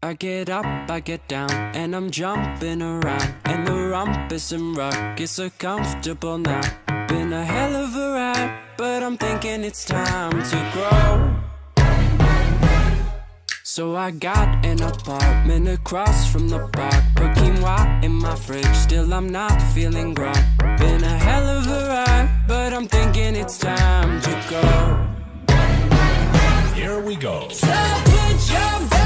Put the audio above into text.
I get up, I get down, and I'm jumping around, and the rumpus and ruckus are comfortable now. Been a hell of a ride, but I'm thinking it's time to grow. So I got an apartment across from the park, put quinoa in my fridge, still I'm not feeling right. Been a hell of a ride, but I'm thinking it's time to go. Here we go. So put your